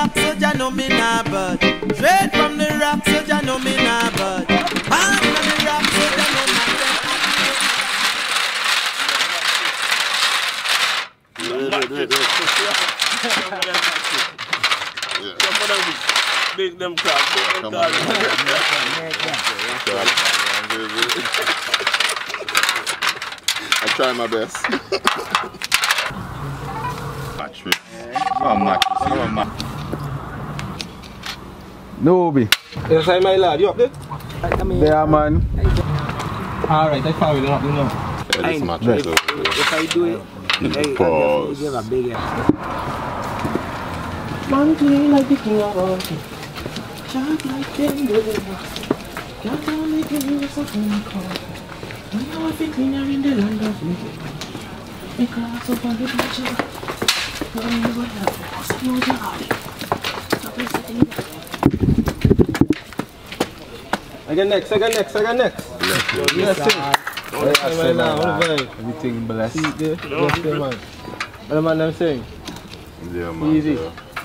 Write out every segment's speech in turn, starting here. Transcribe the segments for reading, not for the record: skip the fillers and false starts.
rock, so ya know me nah bud. Straight from the rock, so ya know me nah bud. Born from the rock, so ya know me Make them clap. I try my best. Mattress. Oh, mattress. Nobi. Yes, I my lad. You up there? There, man. Alright, I found it up, you know. Yeah, this mattress. If I do it, Pause. give a big ass. Man, clean like the king of all things. Sharp like them, can't tell me give you something called. When you are fitting, you're in the land of living. Me cross up on the beach. When you go down, you the heart. I got next. Yes, sir. Everything blessed. Yes, man. What am I saying? Yeah, man. Easy.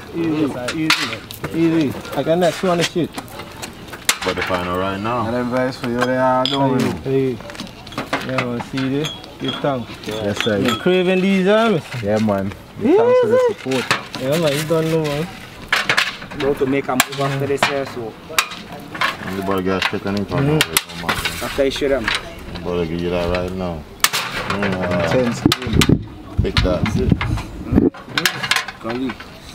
I got next one shit. But the final right now. And advice for you there, don't you? Hey. Yeah, man, see this? Give thanks. Yes, sir. You're craving these arms? Yeah, man. Thanks for the support. Yeah, man, you don't know, man. Go to make a move after this here, so. Anybody got shit on it? After you shoot them. I'm about to give you that right now. 10 spoon. Pick that. Golly.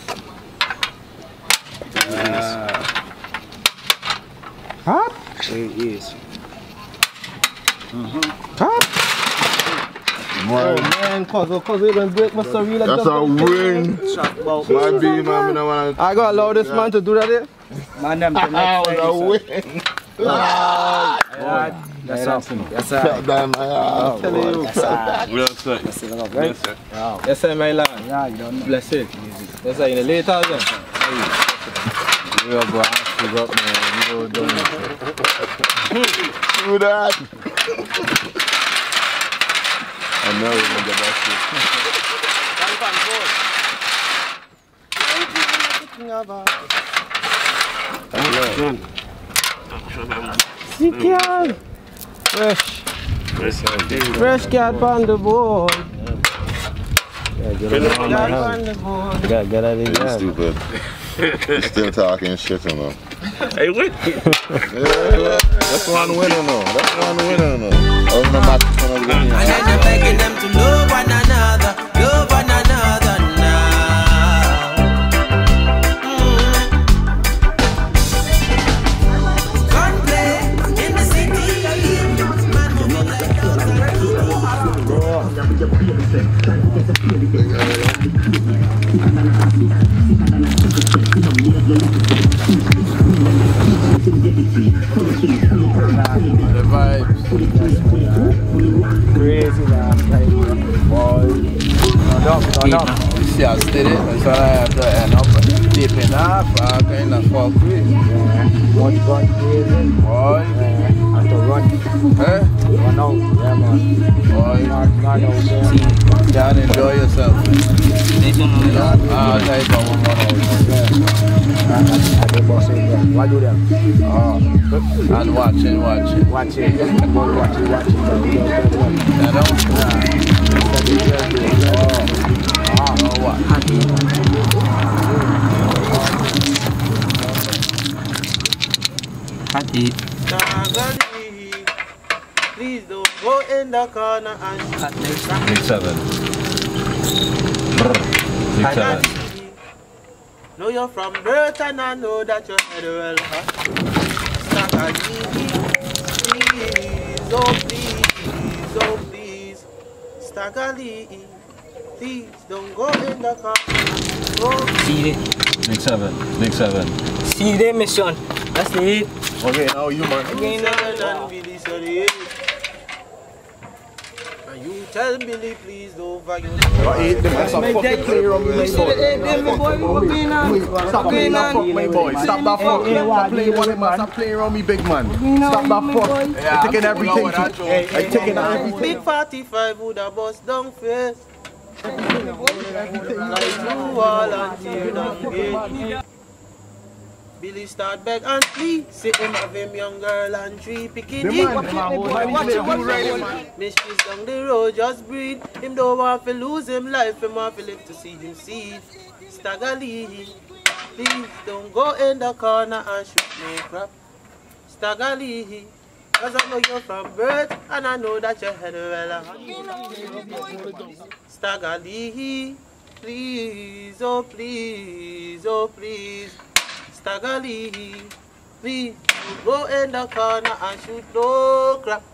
Hot? There it is. Hot? Oh, man, cause you're going to break my story like That's a win. My B, man. I gotta allow this man to do that here? Man, them to That was a win. That's awesome. That's a. Damn, my ass. Yes, sir, my lad. Yeah, you don't know. Bless it. Yes, sir, in the later then. We are going to figure up, man. You don't know. Do that. I know you're going to get that shit. Sick yard. Fresh cat on the board. Get out of You're stupid. You're still talking shit, you know. Hey, wait. Yeah, that's one winner, no. That's one winner, no. Other than that, it's gonna be and then I'm begging them to love one another now. Gunplay in the city, man moving like The vibes. Crazy, man. Boy. No. You see, I steady. That's why I have to end up dipping off. I kind of fall quick. One gun crazy. Boy. And to run. Eh? Run out. Yeah, man. Boy. Not out there. You can enjoy yourself. Type of woman out. And the boss in there. What do them? And watching. Watch it. Watch it. You know? What? please don't go in the corner and Big 7. Big 7. know you're from birth and I know that your head well hot. Please, Staggerly, please don't go in the car. See it. Big 7. Big 7. See the mission. That's it. Okay, now you man. You tell Billy, please don't violate. That's a fucking player on my boy. Stop playing that fuck, my boy. Stop that fuck. Stop playing one man. Stop playing around me, big man. Stop that fuck. I'm taking everything. I'm taking everything. Big 45 would have bust down face. Like you all and tear down gate. Billy start beg and plead. See him have him young girl and three picking The man, Mistress down the road just breathe. Him don't want to lose him life. Him want to live to see him see. Stagger Lee, please don't go in the corner and shoot no crap. Stagger Lee, cause I know you're from birth and I know that your head well. Stagger Lee, please, oh please, oh please. Stagger Lee, please don't go in the corner and shoot no crap.